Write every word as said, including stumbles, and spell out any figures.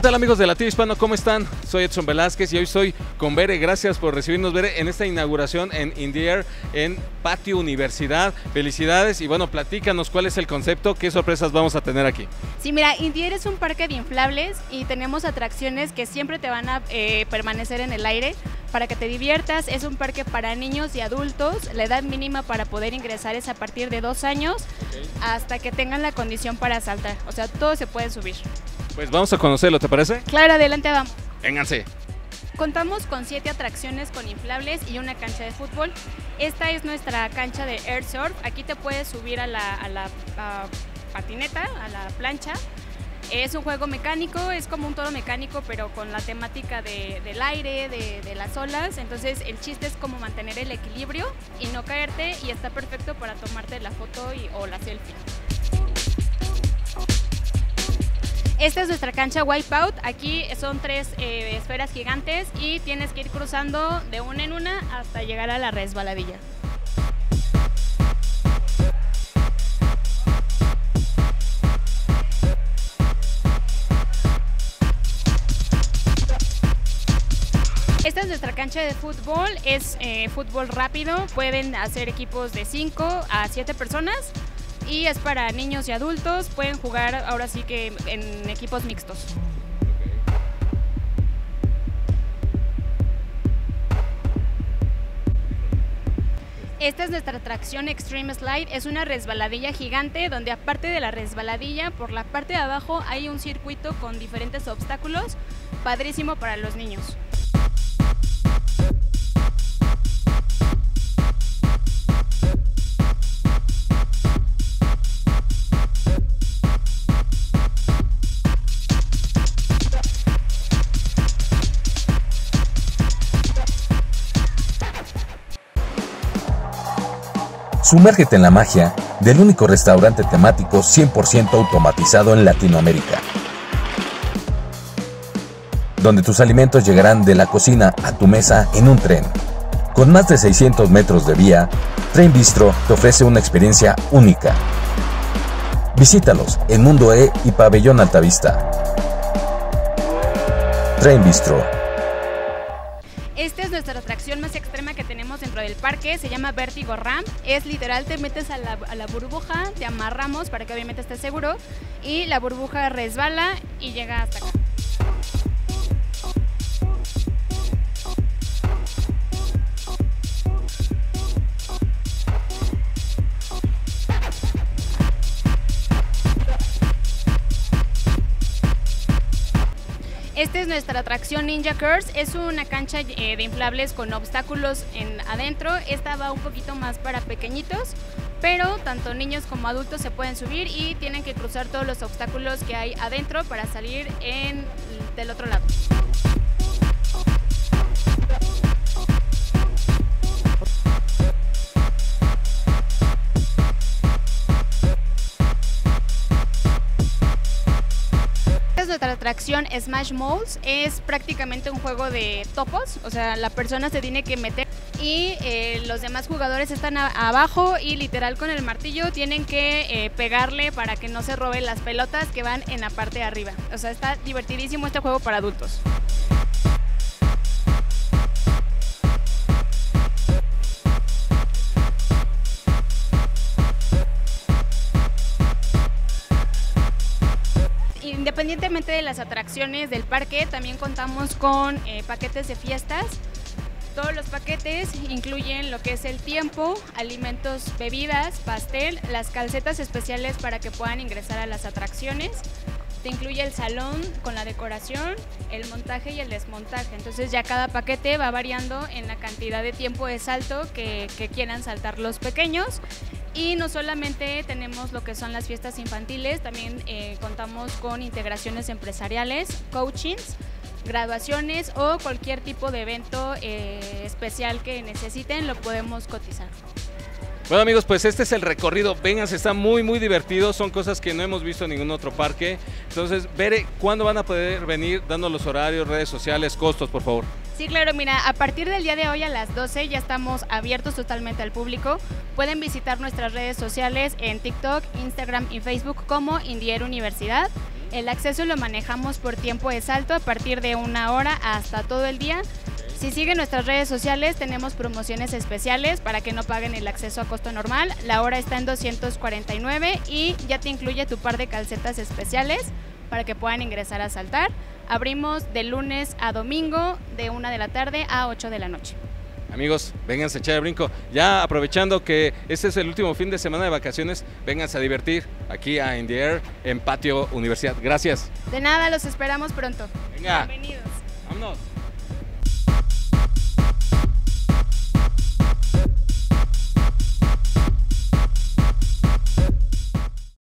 tal, amigos de Latino Hispano? ¿Cómo están? Soy Edson Velázquez y hoy estoy con Bere. Gracias por recibirnos, Bere, en esta inauguración en In The Air, en Patio Universidad. Felicidades y bueno, platícanos cuál es el concepto, qué sorpresas vamos a tener aquí. Sí, mira, In The Air es un parque de inflables y tenemos atracciones que siempre te van a eh, permanecer en el aire para que te diviertas. Es un parque para niños y adultos. La edad mínima para poder ingresar es a partir de dos años, okay, hasta que tengan la condición para saltar. O sea, todo se puede subir. Pues vamos a conocerlo, ¿te parece? Claro, adelante, vamos. Vénganse. Contamos con siete atracciones con inflables y una cancha de fútbol. Esta es nuestra cancha de Air Surf. Aquí te puedes subir a la, a la a patineta, a la plancha. Es un juego mecánico, es como un toro mecánico, pero con la temática de, del aire, de, de las olas. Entonces el chiste es como mantener el equilibrio y no caerte, y está perfecto para tomarte la foto y, o la selfie. Esta es nuestra cancha Wipeout. Aquí son tres eh, esferas gigantes y tienes que ir cruzando de una en una hasta llegar a la resbaladilla. Esta es nuestra cancha de fútbol, es eh, fútbol rápido, pueden hacer equipos de cinco a siete personas y es para niños y adultos, pueden jugar ahora sí que en equipos mixtos. Esta es nuestra atracción Extreme Slide, es una resbaladilla gigante donde aparte de la resbaladilla, por la parte de abajo hay un circuito con diferentes obstáculos, padrísimo para los niños. Sumérgete en la magia del único restaurante temático cien por ciento automatizado en Latinoamérica, donde tus alimentos llegarán de la cocina a tu mesa en un tren. Con más de seiscientos metros de vía, Train Bistro te ofrece una experiencia única. Visítalos en Mundo E y Pabellón Altavista. Train Bistro. Esta es nuestra atracción más extrema que tenemos dentro del parque, se llama Vertigo Ramp. Es literal, te metes a la, a la burbuja, te amarramos para que obviamente estés seguro y la burbuja resbala y llega hasta acá. Esta es nuestra atracción Ninja Curse, es una cancha eh, de inflables con obstáculos en, adentro. Esta va un poquito más para pequeñitos, pero tanto niños como adultos se pueden subir y tienen que cruzar todos los obstáculos que hay adentro para salir en, del otro lado. Nuestra atracción Smash Malls es prácticamente un juego de topos, o sea, la persona se tiene que meter y eh, los demás jugadores están a, abajo y literal con el martillo tienen que eh, pegarle para que no se roben las pelotas que van en la parte de arriba. O sea, está divertidísimo este juego para adultos. Independientemente de las atracciones del parque, también contamos con eh, paquetes de fiestas. Todos los paquetes incluyen lo que es el tiempo, alimentos, bebidas, pastel, las calcetas especiales para que puedan ingresar a las atracciones. Te incluye el salón con la decoración, el montaje y el desmontaje. Entonces ya cada paquete va variando en la cantidad de tiempo de salto que, que quieran saltar los pequeños. Y no solamente tenemos lo que son las fiestas infantiles, también eh, contamos con integraciones empresariales, coachings, graduaciones o cualquier tipo de evento eh, especial que necesiten, lo podemos cotizar. Bueno, amigos, pues este es el recorrido. Vénganse, está muy muy divertido, son cosas que no hemos visto en ningún otro parque. Entonces, Bere, ¿cuándo van a poder venir? Dando los horarios, redes sociales, costos, por favor. Sí, claro, mira, a partir del día de hoy a las doce ya estamos abiertos totalmente al público. Pueden visitar nuestras redes sociales en TikTok, Instagram y Facebook como In The Air Universidad. El acceso lo manejamos por tiempo de salto a partir de una hora hasta todo el día. Si siguen nuestras redes sociales, tenemos promociones especiales para que no paguen el acceso a costo normal. La hora está en doscientos cuarenta y nueve y ya te incluye tu par de calcetas especiales para que puedan ingresar a saltar. Abrimos de lunes a domingo de una de la tarde a ocho de la noche. Amigos, vénganse a echar el brinco. Ya aprovechando que este es el último fin de semana de vacaciones, vénganse a divertir aquí a In The Air en Patio Universidad. Gracias. De nada, los esperamos pronto. Venga. Bienvenidos. Vámonos.